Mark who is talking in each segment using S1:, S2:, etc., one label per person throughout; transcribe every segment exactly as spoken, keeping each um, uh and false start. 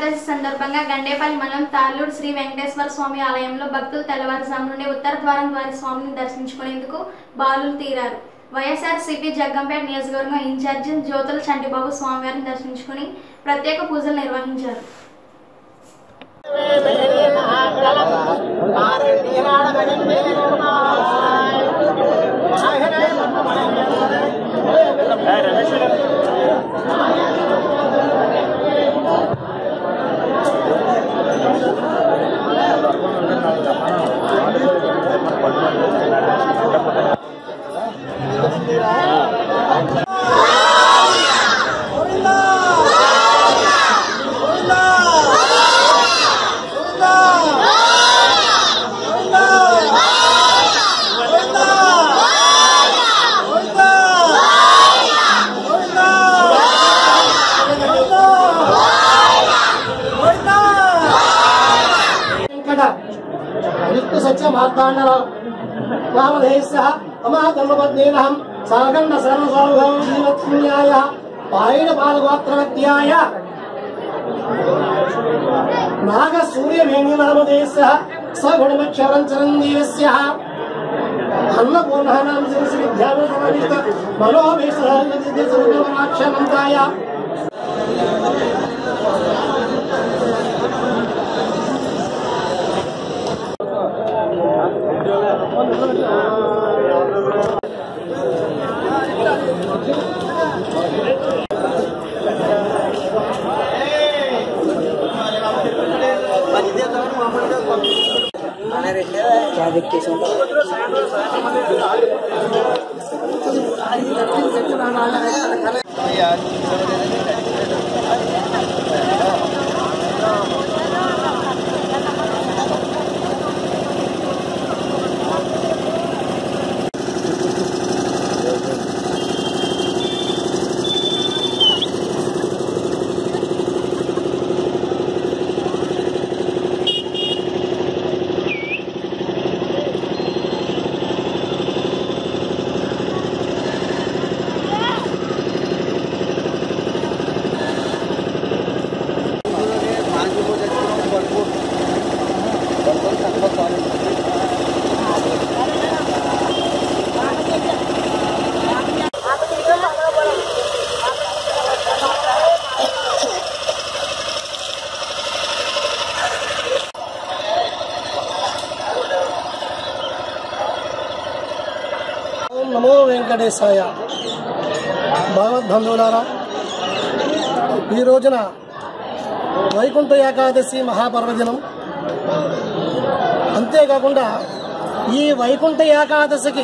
S1: ఏకాదశి సందర్భంగా గండేపల్లి మండలం తాళ్ళూరు శ్రీ వెంకటేశ్వర స్వామి ఆలయంలో భక్తులు తెల్లవారుజాము నుండి ఉత్తర ద్వారం ద్వారా స్వామిని దర్శించుకునేందుకు బారులు తీరారు. వైఎస్ఆర్సీపీ జగ్గంపేట నియోజకవర్గం ఇన్ఛార్జి జ్యోతుల చంటిబాబు స్వామివారిని దర్శించుకుని ప్రత్యేక పూజలు నిర్వహించారు.
S2: अमाधर्मपत्नीनहं सागण्ड सर्वसौभं जीवत्पुण्याय पायण पालगोत्रवत्याय नागसूर्यवेणुनामदेशः सगुणमक्षरं चरञ्जीवस्यः अन्नपूर्णः नाम श्रीविद्यामसमनिष्ठ मनोभीष्टराक्षमन्ताय
S3: क्या देखते
S2: नमो वेंकटेशाय भगवद्बंधुलारा ఈ రోజున వైకుంఠ ఏకాదశి మహాపర్వదినం. అంతేకాకుండా ఈ వైకుంఠ ఏకాదశికి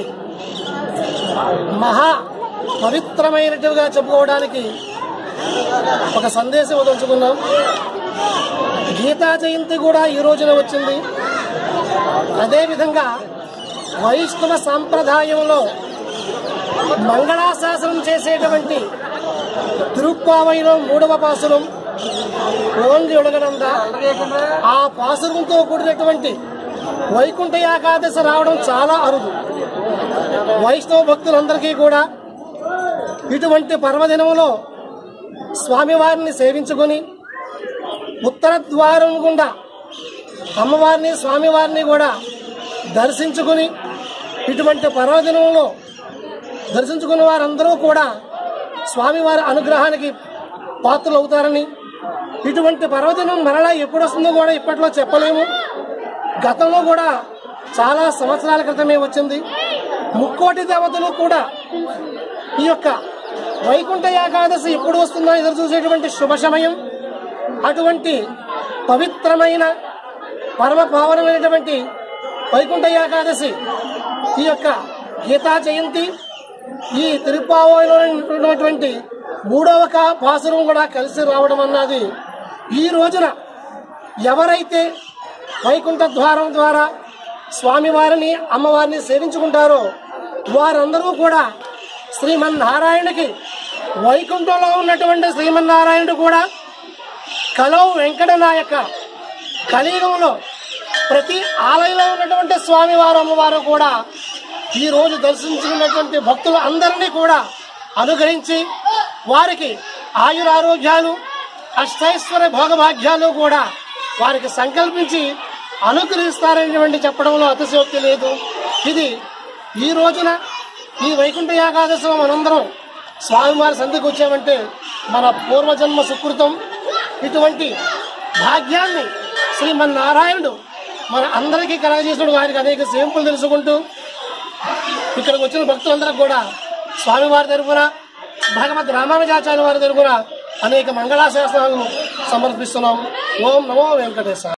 S2: మహా పవిత్రమైనట్టుగా చెప్పుకోవడానికి ఒక సందేశం వదలుచుకున్నాం. గీతా జయంతి కూడా ఈ రోజున వచ్చింది. అదేవిధంగా వైష్ణవ సాంప్రదాయంలో మంగళాశాసనం చేసేటువంటి తిరుప్పావైలో మూడవ పాసురం ఓంగి ఒడగడంద ఆ పాసురంతో కూడినటువంటి వైకుంఠ ఏకాదశి రావడం చాలా అరుదు. వైష్ణవ భక్తులందరికీ కూడా ఇటువంటి పర్వదినంలో స్వామివారిని సేవించుకొని ఉత్తర ద్వారం గుండా అమ్మవారిని స్వామివారిని కూడా దర్శించుకుని ఇటువంటి పర్వదినంలో దర్శించుకున్న వారందరూ కూడా స్వామివారి అనుగ్రహానికి పాత్రలు అవుతారని, ఇటువంటి పర్వదినం మరలా ఎప్పుడు వస్తుందో కూడా ఇప్పట్లో చెప్పలేము. గతంలో కూడా చాలా సంవత్సరాల క్రితమే వచ్చింది. ముక్కోటి దేవతలు కూడా ఈ యొక్క వైకుంఠ ఏకాదశి ఎప్పుడు వస్తుందో ఎదురు చూసేటువంటి శుభ సమయం. అటువంటి పవిత్రమైన పరమ పావనమైనటువంటి వైకుంఠ ఏకాదశి ఈ యొక్క గీతా జయంతి ఈ తిరుప్పావైలో ఉన్నటువంటి మూడవ పాసురం కూడా కలిసి రావడం అన్నది ఈ రోజున ఎవరైతే వైకుంఠ ద్వారం ద్వారా స్వామివారిని అమ్మవారిని సేవించుకుంటారో వారందరూ కూడా శ్రీమన్నారాయణకి వైకుంఠంలో ఉన్నటువంటి శ్రీమన్నారాయణుడు కూడా కలౌ వెంకటనాయక కలియుగంలో ప్రతి ఆలయంలో ఉన్నటువంటి స్వామివారు అమ్మవారు కూడా ఈ రోజు దర్శించుకున్నటువంటి భక్తులు అందరినీ కూడా అనుగ్రహించి వారికి ఆయురారోగ్యాలు అష్టైశ్వర్య భోగభాగ్యాలు కూడా వారికి సంకల్పించి అనుగ్రహిస్తారనేటువంటి చెప్పడంలో అతిశయోక్తి లేదు. ఇది ఈ రోజున ఈ వైకుంఠ ఏకాదశిలో మనందరం స్వామివారి సంధికి వచ్చామంటే మన పూర్వజన్మ సుకృతం. ఇటువంటి భాగ్యాన్ని శ్రీమన్నారాయణుడు మన అందరికీ కలగజేసిన వారికి అనేక సేంపులు తెలుసుకుంటూ ఇక్కడికి వచ్చిన భక్తులందరికీ కూడా స్వామివారి తరఫున భగవద్ రామానుజాచార్య వారి తరఫున అనేక మంగళాశాసనాలను సమర్పిస్తున్నాం. ఓం నమో వెంకటేశ్వర.